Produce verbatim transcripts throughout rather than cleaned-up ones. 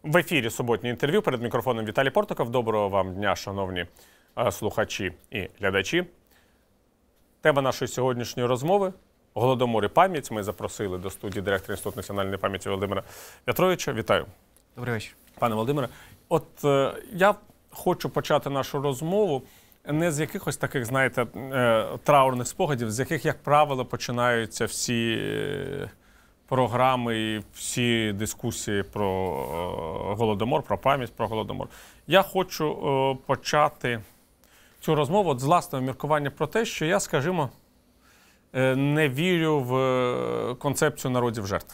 В ефірі суботнє інтерв'ю. Перед мікрофоном Віталій Портников. Доброго вам дня, шановні слухачі і глядачі. Тема нашої сьогоднішньої розмови – Голодомор і пам'ять. Ми запросили до студії директора Інституту національної пам'яті Володимира В'ятровича. Вітаю. Добрий вечір. Пане Володимире, от е, я хочу почати нашу розмову не з якихось таких, знаєте, е, траурних спогадів, з яких, як правило, починаються всі е, програми і всі дискусії про е, Голодомор, про пам'ять про Голодомор. Я хочу е, почати цю розмову от з власного міркування про те, що я, скажімо, е, не вірю в концепцію народів жертв.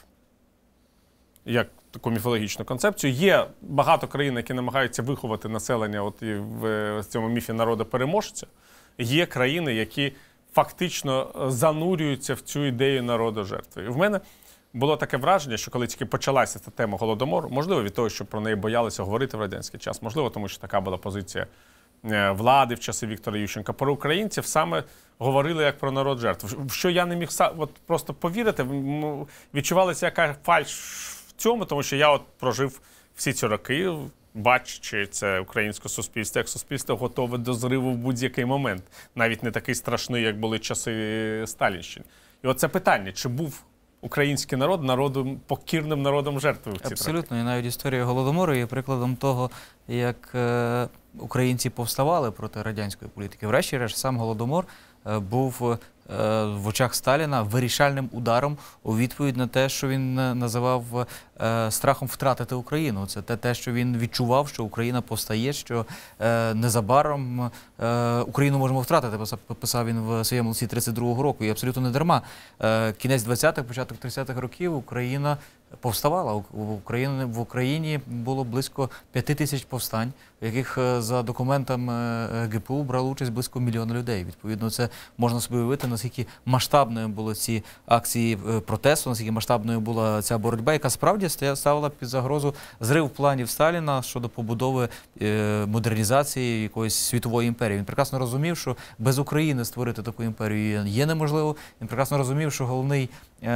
Як таку міфологічну концепцію. Є багато країн, які намагаються виховати населення от і в цьому міфі народа-переможця. Є країни, які фактично занурюються в цю ідею народу-жертви. І в мене було таке враження, що коли тільки почалася ця тема Голодомору, можливо, від того, що про неї боялися говорити в радянський час, можливо, тому що така була позиція влади в часи Віктора Ющенка, про українців саме говорили як про народ жертв. В що я не міг от просто повірити, відчувалася яка фальш в цьому, тому що я от прожив всі ці роки, бачачи це українське суспільство, як суспільство готове до зриву в будь-який момент. Навіть не такий страшний, як були часи Сталінщини. І оце питання, чи був український народ народом, покірним народом жертвою в ці роки? Абсолютно. І навіть історія Голодомору є прикладом того, як е, українці повставали проти радянської політики. Врешті-решт, сам Голодомор е, був е, в очах Сталіна вирішальним ударом у відповідь на те, що він називав е, страхом втратити Україну. Це те, те, що він відчував, що Україна повстає, що е, незабаром е, Україну можемо втратити, писав він в своєму листі тридцять другого року. І абсолютно не дарма. Е, кінець двадцятих, початок тридцятих років Україна повставала. В Україні, в Україні було близько п'яти тисяч повстань, в яких за документами ГПУ брало участь близько мільйона людей. Відповідно, це можна собі уявити, наскільки масштабною були ці акції протесту, наскільки масштабною була ця боротьба, яка справді ставила під загрозу зрив планів Сталіна щодо побудови модернізації якоїсь світової імперії. Він прекрасно розумів, що без України створити таку імперію є неможливо. Він прекрасно розумів, що головний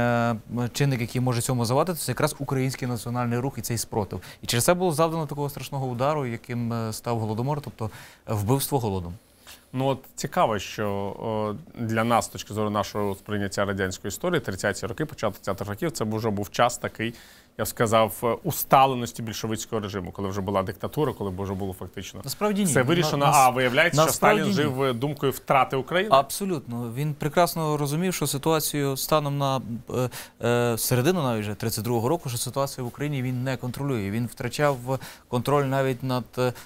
чинник, який може цьому завадити, це якраз український національний рух і цей спротив. І через це було завдано такого страшного удару, яким став Голодомор, тобто вбивство голодом. Ну от цікаво, що о, для нас, з точки зору нашого сприйняття радянської історії, тридцяті роки, початок тридцятих років, це вже був час такий, я б сказав, усталеності більшовицького режиму, коли вже була диктатура, коли вже було фактично насправді ні. Все вирішено, на, а виявляється, що Сталін ні. жив думкою втрати України? Абсолютно. Він прекрасно розумів, що ситуацію станом на е, е, середину навіть вже тридцять другого року, що ситуацію в Україні він не контролює. Він втрачав контроль навіть над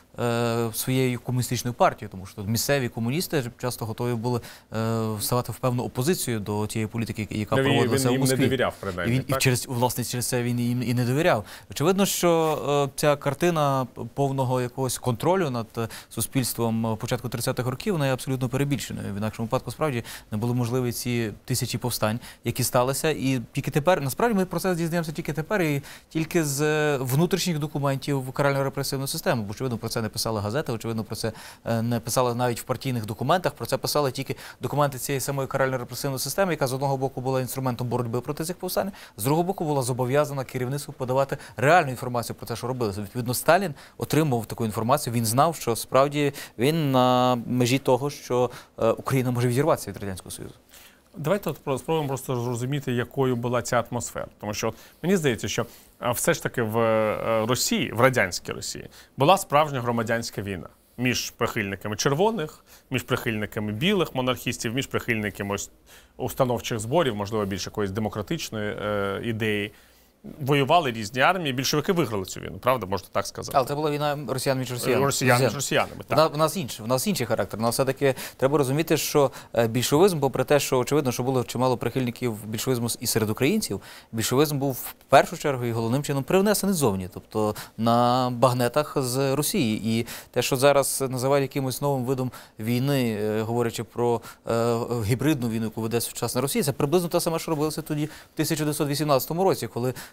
е, своєю комуністичною партією, тому що місцеві комуністи часто готові були е, ставати в певну опозицію до тієї політики, яка він, проводилася він в Москві. Він їм не довіряв, принаймні, і, він, і через, власне, через це він їм і не довіряв. Очевидно, що е, ця картина повного якогось контролю над е, суспільством початку тридцятих років, вона є абсолютно перебільшеною. В інакшому випадку, справді, не були можливі ці тисячі повстань, які сталися. І тільки тепер, насправді, ми про це дізнаємося тільки тепер, і тільки з е, внутрішніх документів карально-репресивної системи. Бо, очевидно, про це не писали газети, очевидно, про це е, не писали навіть в партійних документах, про це писали тільки документи цієї самої карально-репресивної системи, яка з одного боку була інструментом боротьби проти цих повстань, з другого боку була зобов'язана керівництву подавати реальну інформацію про те, що робилося. Відповідно, Сталін отримав таку інформацію, він знав, що справді він на межі того, що е, Україна може відірватися від Радянського Союзу. Давайте от спробуємо просто зрозуміти, якою була ця атмосфера. Тому що от, мені здається, що все ж таки в Росії, в радянській Росії, була справжня громадянська війна між прихильниками червоних, між прихильниками білих монархістів, між прихильниками установчих зборів, можливо, більш якоїсь демократичної е, ідеї. Воювали різні армії, більшовики виграли цю війну, правда, можна так сказати. Але це була війна росіян між росіянами. Росіян між росіянами, так. Вона, в нас інший, в нас інший характер. Але все-таки треба розуміти, що більшовизм, попри те, що очевидно, що було чимало прихильників більшовизму і серед українців, більшовизм був в першу чергу і головним чином привнесений ззовні, тобто на багнетах з Росії. І те, що зараз називають якимось новим видом війни, говорячи про е, гібридну війну, яку веде сучасна Росія, це приблизно те саме, що робилося тоді в тисяча дев'ятсот вісімнадцятому році, коли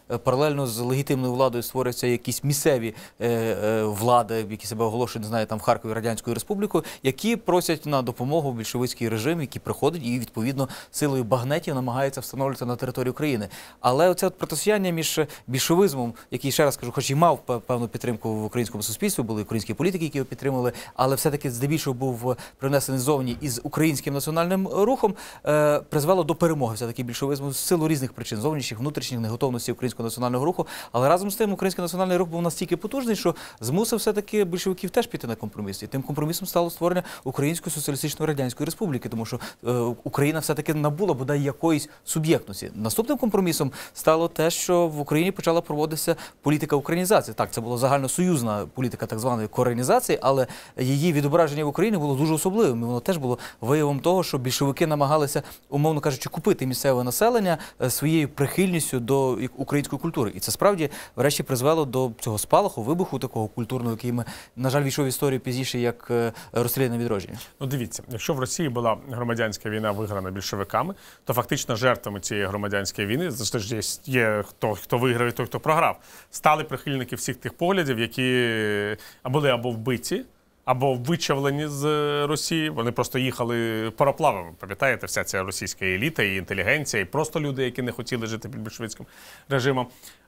е, паралельно з легітимною владою створюються якісь місцеві е, е, влади, які себе оголошують, не знаю, там в Харкові Радянською Республікою, які просять на допомогу більшовицький режим, який приходить і, відповідно, силою багнетів намагається встановлювати на території України. Але оце от протистояння між більшовизмом, який, ще раз кажу, хоч і мав певну підтримку в українському суспільстві, були українські політики, які його підтримували, але все-таки здебільшого був принесений зовні із українським національним рухом, е, призвело до перемоги все-таки більшовизму з силу різних причин, зовнішніх, внутрішніх, неготовності українського національного руху. Але разом з тим український національний рух був настільки потужний, що змусив все-таки більшовиків теж піти на компроміс. І тим компромісом стало створення Української соціалістичної радянської республіки, тому що е, Україна все-таки набула бодай якоїсь суб'єктності. Наступним компромісом стало те, що в Україні почала проводитися політика українізації. Так, це була загальносоюзна політика так званої коренізації, але її відображення в Україні було дуже особливим. І воно теж було виявом того, що більшовики намагалися, умовно кажучи, купити місцеве населення своєю прихильністю до української культури. І це справді, врешті, призвело до цього спалаху, вибуху такого культурного, який ми, на жаль, війшов в історію пізніше як розстріляне відродження. Ну, дивіться, якщо в Росії була громадянська війна виграна більшовиками, то фактично жертвами цієї громадянської війни, завжди є, є хто, хто виграв і той, хто програв, стали прихильники всіх тих поглядів, які були або вбиті, або вичавлені з Росії. Вони просто їхали пароплавами. Пам'ятаєте, вся ця російська еліта, і інтелігенція, і просто люди, які не хотіли жити під більшовицьким режимом.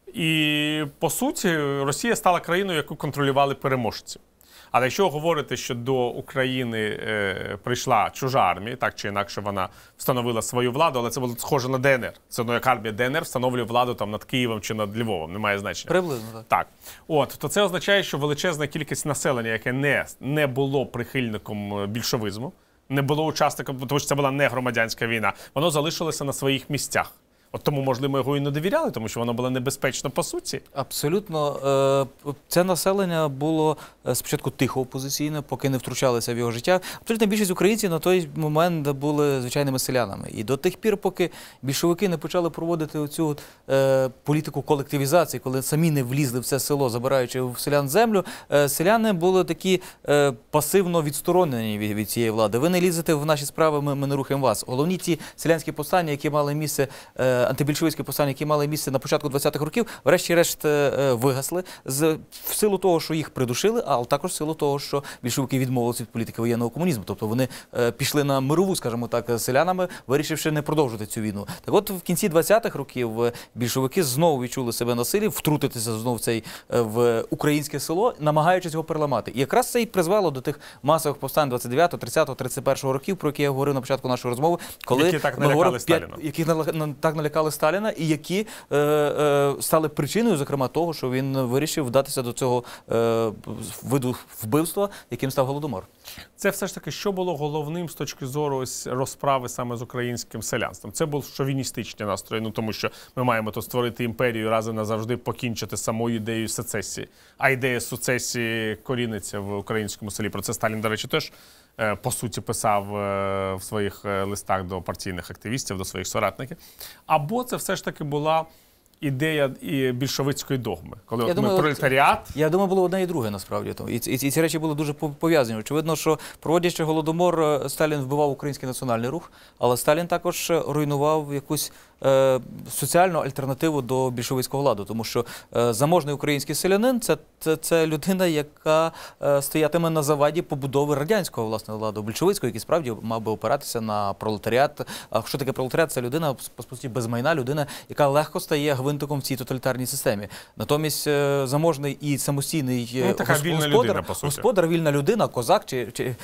І, по суті, Росія стала країною, яку контролювали переможці. Але якщо говорити, що до України е, прийшла чужа армія, так чи інакше вона встановила свою владу, але це було схоже на Де Ен Ер. Це одно, як армія Де Ен Ер встановлює владу там над Києвом чи над Львовом, немає значення. Приблизно, так. Так. От, то це означає, що величезна кількість населення, яке не, не було прихильником більшовизму, не було учасником, тому що це була не громадянська війна, воно залишилося на своїх місцях. От тому, можливо, його і не довіряли, тому що воно було небезпечно по суті. Абсолютно. Це населення було спочатку тихо опозиційне, поки не втручалися в його життя. Абсолютно більшість українців на той момент були звичайними селянами. І до тих пір, поки більшовики не почали проводити оцю е, політику колективізації, коли самі не влізли в це село, забираючи в селян землю, е, селяни були такі е, пасивно відсторонені від, від цієї влади. Ви не лізете в наші справи, ми, ми не рухаємо вас. Головні ті селянські повстання, які мали місце е, антибільшовицькі повстання, які мали місце на початку двадцятих років, врешті-решт вигасли з, в силу того, що їх придушили, але також в силу того, що більшовики відмовилися від політики воєнного комунізму. Тобто вони е, пішли на мирову, скажімо так, з селянами, вирішивши не продовжувати цю війну. Так от в кінці двадцятих років більшовики знову відчули себе на силі, втрутитися знову в цей в українське село, намагаючись його переламати. І якраз це і призвело до тих масових повстань двадцять дев'ятого, тридцятого, тридцять першого років, про які я говорив на початку нашої розмови, коли які так налякали Сталіна. Які так налякали Сталіна, і які е, е, стали причиною, зокрема, того, що він вирішив вдатися до цього е, виду вбивства, яким став Голодомор. Це все ж таки, що було головним з точки зору ось розправи саме з українським селянством? Це були шовіністичні настрої, ну тому що ми маємо тут створити імперію, раз і назавжди покінчити самою ідеєю сецесії. А ідея сецесії коріниться в українському селі. Про це Сталін, до речі, теж по суті писав в своїх листах до партійних активістів, до своїх соратників. Або це все ж таки була ідея і більшовицької догми, коли от думаю, ми пролетаріат... Я думаю, було одне і друге, насправді. І, і, і ці речі були дуже пов'язані. Очевидно, що проводячи Голодомор, Сталін вбивав український національний рух, але Сталін також руйнував якусь е, соціальну альтернативу до більшовицького ладу, тому що е, заможний український селянин це, це, це людина, яка е, стоятиме на заваді побудови радянського власне ладу, більшовицького, який справді мав би опиратися на пролетаріат. А що таке пролетаріат? Це людина, по суті, без майна, людина, яка легко стає гвинтиком в цій тоталітарній системі. Натомість е, заможний і самостійний ну, така вільна господар, людина, по суті. господар, вільна людина, козак, чи, чи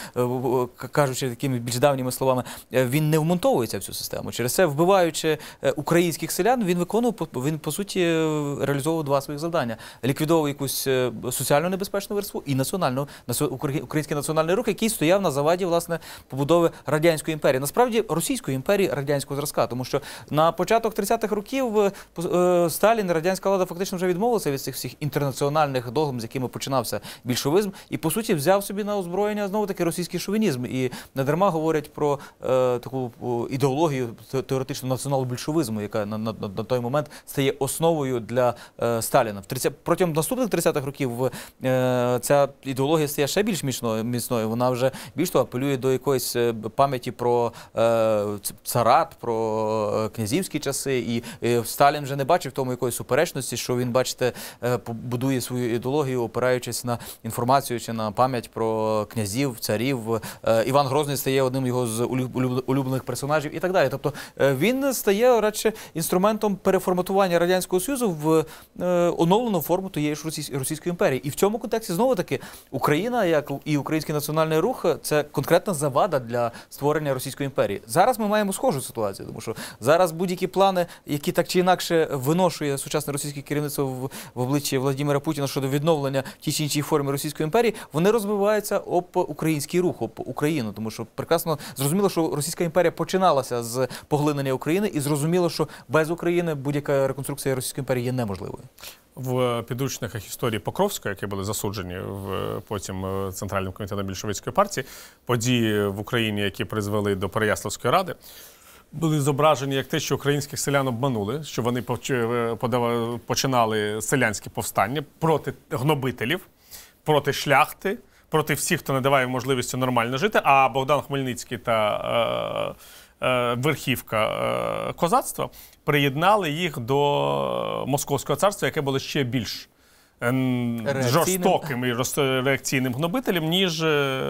кажучи такими більш давніми словами, він не вмонтовується в цю систему. Через це, вбиваючи українських селян, він виконував, він, по суті, реалізовував два своїх завдання. Ліквідовував якусь соціально небезпечну верству і національну, український національний рух, який стояв на заваді, власне, побудови радянської імперії. Насправді, російської імперії радянського зразка, тому що на початок тридцятих років Сталін і радянська влада фактично вже відмовилися від цих всіх інтернаціональних догм, з якими починався більшовизм, і, по суті, взяв собі на озброєння, знову-таки, російський шовінізм. І недарма говорять про е, таку ідеологію теоретично націонал-більшовизму, більшовизму, яка на, на, на той момент стає основою для е, Сталіна. В тридцятих протягом наступних тридцятих років е, ця ідеологія стає ще більш міцною, міцною. Вона вже більш того апелює до якоїсь пам'яті про е, царат, про князівські часи, і е, Сталін вже не бачив в тому якоїсь суперечності, що він, бачите, е, будує свою ідеологію, опираючись на інформацію чи на пам'ять про князів, царів. Е, Іван Грозний стає одним його з улюблених персонажів і так далі. Тобто е, він стає радше інструментом переформатування Радянського Союзу в е, оновлену форму тієї ж Російської імперії. І в цьому контексті, знову-таки, Україна, як і Український національний рух, це конкретна завада для створення Російської імперії. Зараз ми маємо схожу ситуацію, тому що зараз будь-які плани, які так чи інакше виношує сучасне російське керівництво в, в обличчі Володимира Путіна щодо відновлення тій чи іншій формі Російської імперії, вони розбиваються об український рух, об Україну, тому що прекрасно зрозуміло, що Російська імперія починалася з поглинення України, і зрозуміло, що без України будь-яка реконструкція Російської імперії є неможливою. В підручниках історії Покровської, які були засуджені в, потім Центральним комітетом більшовицької партії, події в Україні, які призвели до Переяславської ради, були зображені як те, що українських селян обманули, що вони починали селянські повстання проти гнобителів, проти шляхти, проти всіх, хто не даває можливості нормально жити, а Богдан Хмельницький та е, е, верхівка е, козацтва приєднали їх до Московського царства, яке було ще більш жорстоким і реакційним гнобителем, ніж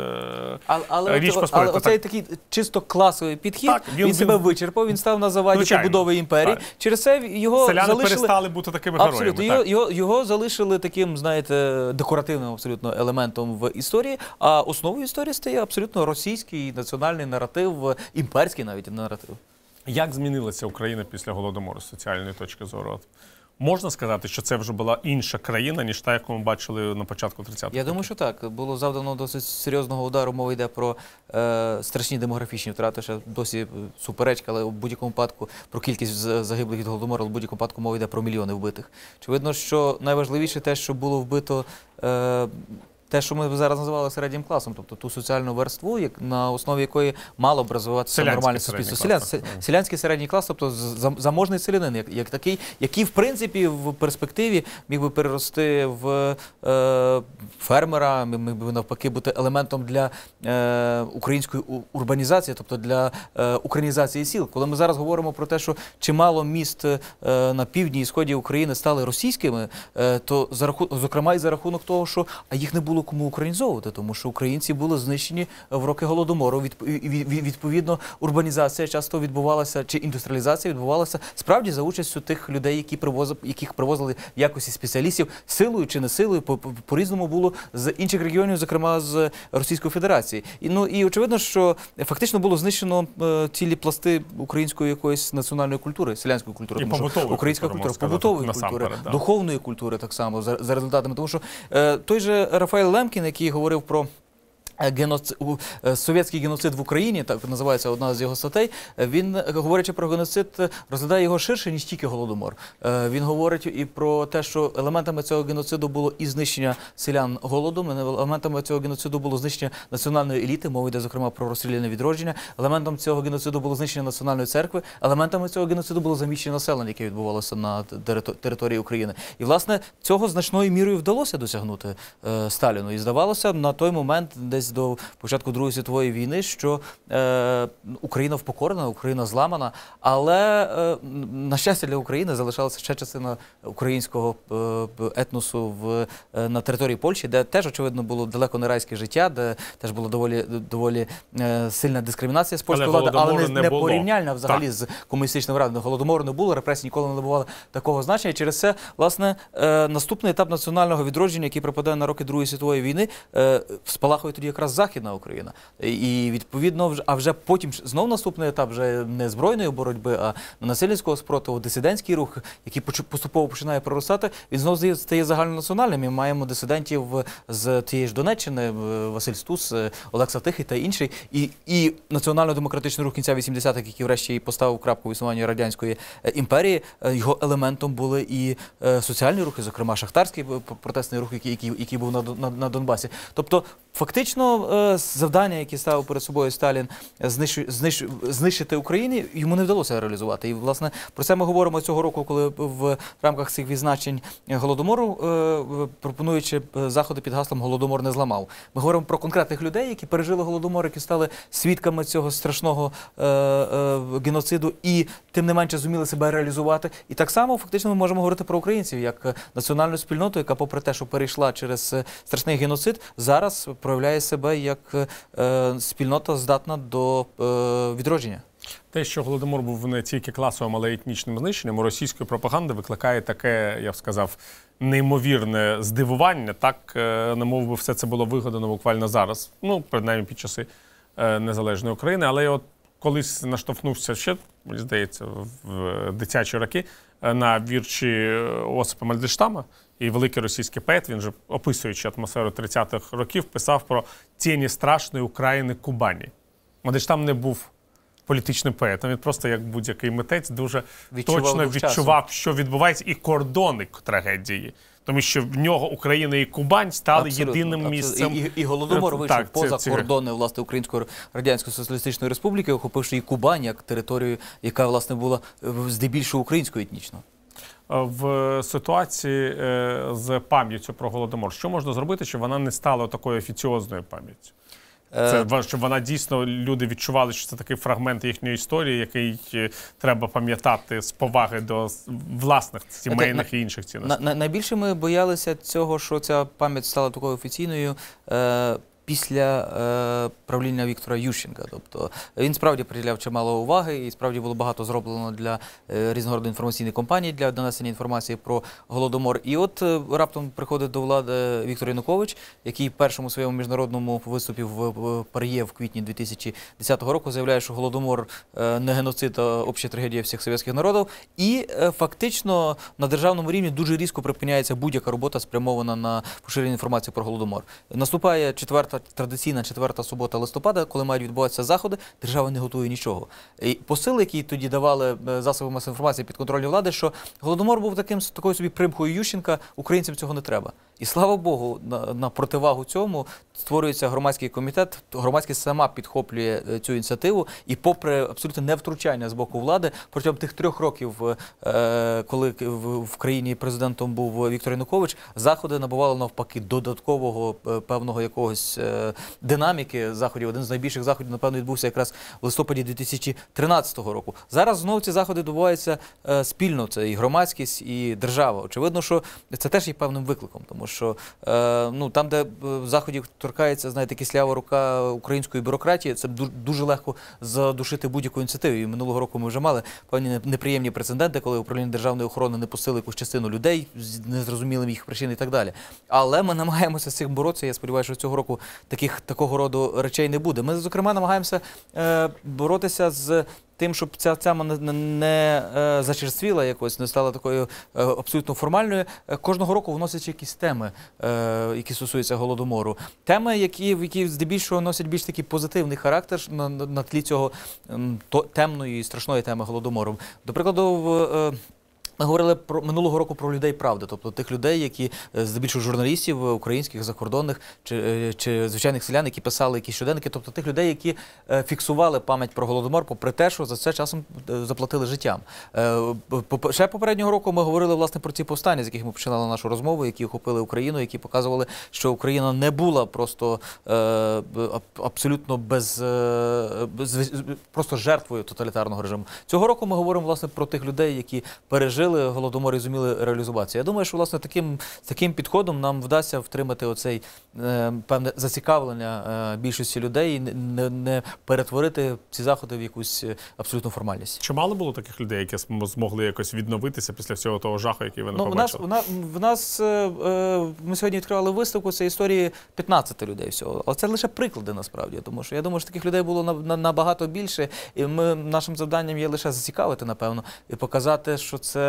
але, але, Річ але, але оцей такий чисто класовий підхід, так, він, він себе він... вичерпав, він став на заваді Звичайно. побудови імперії. Так. Через це його Селяни залишили... перестали бути такими абсолютно. героями. Його, його, його залишили таким, знаєте, декоративним абсолютно елементом в історії, а основою історії стає абсолютно російський національний наратив, імперський навіть наратив. Як змінилася Україна після Голодомору з соціальної точки зору? Можна сказати, що це вже була інша країна, ніж та, яку ми бачили на початку тридцятих років? Я думаю, що так. Було завдано досить серйозного удару. Мова йде про е, страшні демографічні втрати, ще досі суперечка, але в будь-якому випадку про кількість загиблих від Голодомору, але в будь-якому випадку мова йде про мільйони вбитих. Очевидно, що найважливіше те, що було вбито е, те, що ми зараз називали середнім класом, тобто ту соціальну верству, як, на основі якої мало б розвиватися нормальне суспільство. Селян, селянський середній клас, тобто заможний селянин, як, як такий, який, в принципі, в перспективі міг би перерости в е, фермера, міг би навпаки бути елементом для е, української урбанізації, тобто для е, українізації сіл. Коли ми зараз говоримо про те, що чимало міст е, на півдні і сході України стали російськими, е, то за рахунок, зокрема і за рахунок того, що а їх не було кому українізовувати, тому що українці були знищені в роки Голодомору. Відповідно, урбанізація часто відбувалася, чи індустріалізація відбувалася справді за участю тих людей, які привозили, яких привозили в якості спеціалістів, силою чи не силою, по-різному було з інших регіонів, зокрема з Російської Федерації. І, ну, і очевидно, що фактично було знищено е, цілі пласти української якоїсь національної культури, селянської культури, і побутової українська культура, побутової культури, да. духовної культури так само, за, за результатами. Тому що е, той же Рафаель Лемкін, який говорив про Геноцид, совєтський геноцид в Україні, так називається одна з його статей, він, говорячи про геноцид, розглядає його ширше, ніж тільки Голодомор. Він говорить і про те, що елементами цього геноциду було і знищення селян голодом, елементами цього геноциду було знищення національної еліти, мова йде, зокрема, про розстріляне відродження, елементом цього геноциду було знищення національної церкви, елементами цього геноциду було заміщення населення, яке відбувалося на території України. І, власне, цього значною мірою вдалося досягнути е, Сталіну. І здавалося, на той момент, десь до початку Другої світової війни, що е, Україна впокорена, Україна зламана, але, е, на щастя для України, залишалася ще частина українського е, етносу в, е, на території Польщі, де теж, очевидно, було далеко не райське життя, де теж була доволі, доволі е, сильна дискримінація з польської влади, але не, не, не порівняльна взагалі так. з комуністичним владою. Голодомору не було, репресій ніколи не набували такого значення. І через це, власне, е, наступний етап національного відродження, який припадає на роки Другої світової війни, е, спалахує тоді якраз Західна Україна. І, відповідно, а вже потім знов наступний етап вже не збройної боротьби, а насильницького спротиву, дисидентський рух, який поступово починає проростати, він знов стає загальнонаціональним. Ми маємо дисидентів з тієї ж Донеччини, Василь Стус, Олекса Тихий та інший. І, і національно-демократичний рух кінця вісімдесятих, який врешті поставив крапку в існуванні Радянської імперії, його елементом були і соціальні рухи, зокрема шахтарський протестний рух, який, який, який був на, на, на Донбасі. Тобто, фактично, фактично е, завдання, які ставив перед собою Сталін, знищ, знищ, знищити Україну, йому не вдалося реалізувати. І, власне, про це ми говоримо цього року, коли в рамках цих відзначень Голодомору, е, пропонуючи заходи під гаслом «Голодомор не зламав». Ми говоримо про конкретних людей, які пережили Голодомор, які стали свідками цього страшного е, е, геноциду і, тим не менше, зуміли себе реалізувати. І так само, фактично, ми можемо говорити про українців, як національну спільноту, яка, попри те, що перейшла через страшний геноцид, зараз проявляє себе як е, спільнота, здатна до е, відродження. Те, що Голодомор був не тільки класовим, але й етнічним знищенням, у російської пропаганди викликає таке, я б сказав, неймовірне здивування, так, немов би все це було вигадано буквально зараз, ну, принаймні під часи е, незалежної України, але я от колись наштовхнувся ще, мені здається, в дитячі роки на вірші Осипа Мандельштама, і великий російський поет, він же, описуючи атмосферу тридцятих років, писав про тіні страшної України Кубані. Мандельштам не був політичним поетом, він просто, як будь-який митець, дуже відчував точно відчував, часу. що відбувається, і кордони трагедії. Тому що в нього Україна і Кубань стали Абсолютно, єдиним абсолютно. місцем. І, і, і Голодомор вийшов так, поза це, кордони, власне, Української Радянської Соціалістичної Республіки, охопивши і Кубань як територію, яка, власне, була здебільшого українською етнічно. В ситуації з пам'яттю про Голодомор, що можна зробити, щоб вона не стала такою офіціозною пам'яттю? Це, щоб вона дійсно, люди відчували, що це такий фрагмент їхньої історії, який треба пам'ятати з поваги до власних сімейних і інших цінностей. На, на, найбільше ми боялися цього, що ця пам'ять стала такою офіційною е, після е, правління Віктора Ющенка. Тобто він справді приділяв чимало уваги, і справді було багато зроблено для е, різного роду інформаційних кампаній для донесення інформації про Голодомор. І от е, раптом приходить до влади Віктор Янукович, який в першому своєму міжнародному виступі в, в Пар'є в квітні дві тисячі десятого року заявляє, що Голодомор е, не геноцид, а обща трагедія всіх совєтських народів. І е, фактично на державному рівні дуже різко припиняється будь-яка робота, спрямована на поширення інформації про Голодомор. Наступає четверта традиційна четверта субота листопада, коли мають відбуватися заходи, держава не готує нічого. І посил, які тоді давали засоби масової інформації під контролем влади, що Голодомор був таким, такою собі примхою Ющенка, українцям цього не треба. І слава Богу, на, на противагу цьому створюється громадський комітет, громадськість сама підхоплює цю ініціативу, і попри абсолютно невтручання з боку влади, протягом тих трьох років, е, коли в, в країні президентом був Віктор Янукович, заходи набували навпаки додаткового певного якогось е, динаміки заходів. Один з найбільших заходів, напевно, відбувся якраз в листопаді дві тисячі тринадцятого року. Зараз знову ці заходи відбуваються е, спільно, це і громадськість, і держава. Очевидно, що це теж є певним викликом, тому що е, ну, там, де заходів торкається, знаєте, кислява рука української бюрократії, це дуже легко задушити будь-яку ініціативу. І минулого року ми вже мали певні неприємні прецеденти, коли управління державної охорони не пустили якусь частину людей з незрозумілим їх причин і так далі. Але ми намагаємося з цим боротися. Я сподіваюся, що цього року таких, такого роду речей не буде. Ми, зокрема, намагаємося е, боротися з тим, щоб ця тема не, не, не е, зачерствіла якось, не стала такою е, абсолютно формальною. Е, кожного року вносять якісь теми, е, які стосуються Голодомору. Теми, які, які здебільшого носять більш такий позитивний характер на, на, на тлі цього е, то, темної і страшної теми Голодомору. До прикладу, в е, ми говорили про минулого року про людей правди, тобто тих людей, які, здебільшого журналістів українських, закордонних, чи, чи звичайних селян, які писали якісь щоденники, тобто тих людей, які фіксували пам'ять про Голодомор, попри те, що за це часом заплатили життям. Ще попереднього року ми говорили, власне, про ці повстання, з яких ми починали нашу розмову, які охопили Україну, які показували, що Україна не була просто абсолютно без, без просто жертвою тоталітарного режиму. Цього року ми говоримо, власне, про тих людей, які пережили Голодомор і зуміли реалізуватися. Я думаю, що, власне, таким, таким підходом нам вдасться втримати оцей е, певне зацікавлення е, більшості людей і не, не перетворити ці заходи в якусь абсолютну формальність. Чи мало було таких людей, які змогли якось відновитися після всього того жаху, який ви не ну, побачили? В нас, в нас е, ми сьогодні відкривали виставку, це історії п'ятнадцяти людей всього. Але це лише приклади, насправді, тому що я думаю, що таких людей було на, на, набагато більше, і ми, нашим завданням є лише зацікавити, напевно, і показати, що це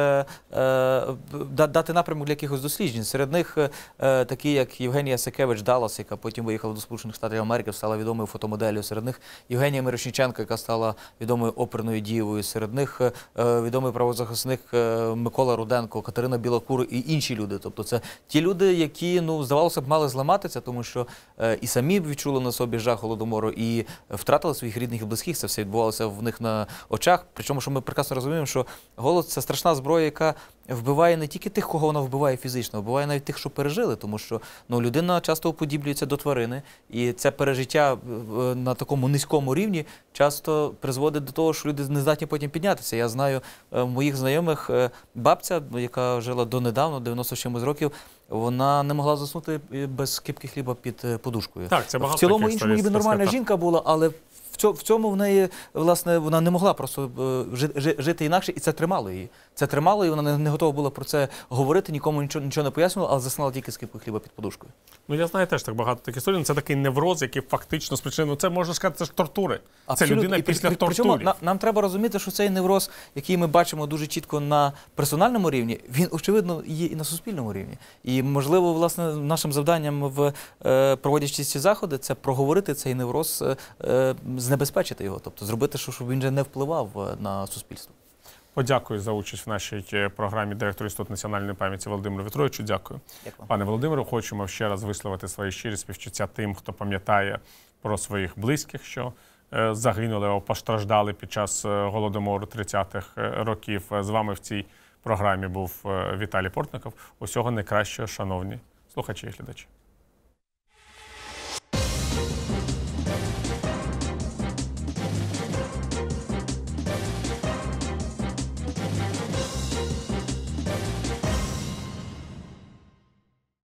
е, е, дати напрямок для якихось досліджень. Серед них е, такі, як Євгенія Сакевич Даллас, яка потім виїхала до Сполучених Штатів Америки, стала відомою фотомоделлю. Серед них Євгенія Мирошниченко, яка стала відомою оперною дівою. Серед них е, відомий правозахисник е, Микола Руденко, Катерина Білокур і інші люди. Тобто це ті люди, які, ну, здавалося б, мали зламатися, тому що е, і самі відчули на собі жах Голодомору, і втратили своїх рідних і близьких. Це все відбувалося в них на очах. Причому, що ми прекрасно розуміємо, що голод – це страшна зброя, яка вбиває не тільки тих, кого вона вбиває фізично, а вбиває навіть тих, що пережили, тому що, ну, людина часто уподіблюється до тварини, і це пережиття на такому низькому рівні часто призводить до того, що люди не здатні потім піднятися. Я знаю моїх знайомих, бабця, яка жила донедавна, дев'яносто з чимось років, вона не могла заснути без кипки хліба під подушкою. Так, це багато в цілому таких іншому ніби історій, нормальна так. жінка була, але в цьому в неї, власне, вона не могла просто жити інакше, і це тримало її. Це тримало, і вона не готова була про це говорити, нікому нічого, нічого не пояснювала, але заснала тільки з кипкою хліба під подушкою. Ну, я знаю теж так багато таких історій. Це такий невроз, який фактично спричинив. Це, можна сказати, це ж тортури. Абсолютно. Це людина І, після при, тортурів. Причому на, нам треба розуміти, що цей невроз, який ми бачимо дуже чітко на персональному рівні, він, очевидно, є і на суспільному рівні. І, можливо, власне, нашим завданням, в е, проводячи ці заходи, це проговорити цей невроз, е, знебезпечити його, тобто зробити, щоб він вже не впливав на суспільство. Подякую за участь в нашій програмі директор Інституту національної пам'яті Володимиру В'ятровичу. Дякую. Дякую. Пане Володимире, хочемо ще раз висловити свої щирі співчуття тим, хто пам'ятає про своїх близьких, що е, загинули або постраждали під час Голодомору тридцятих років. З вами в цій програмі був Віталій Портников. Усього найкращого, шановні слухачі і глядачі.